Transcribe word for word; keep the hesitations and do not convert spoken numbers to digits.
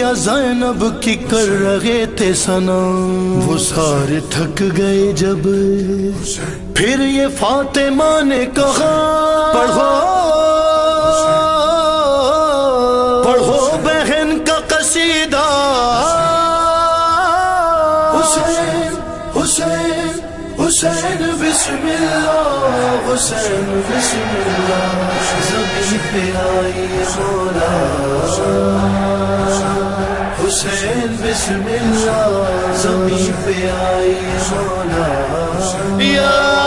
दुनिया ज़ैनब की कर रहे थे सना, वो सारे थक गए जब फिर ये फातिमा ने कहा पढ़ो पढ़ो बहन का कसीदा। हुसैन हुसैन हुसैन बिस्मिल्लाह, हुसैन बिस्मिल्लाह, ज़मीन पे आई मौला। हुसैन बिस्मिल्लाह, ज़मीन पे आई मौला। या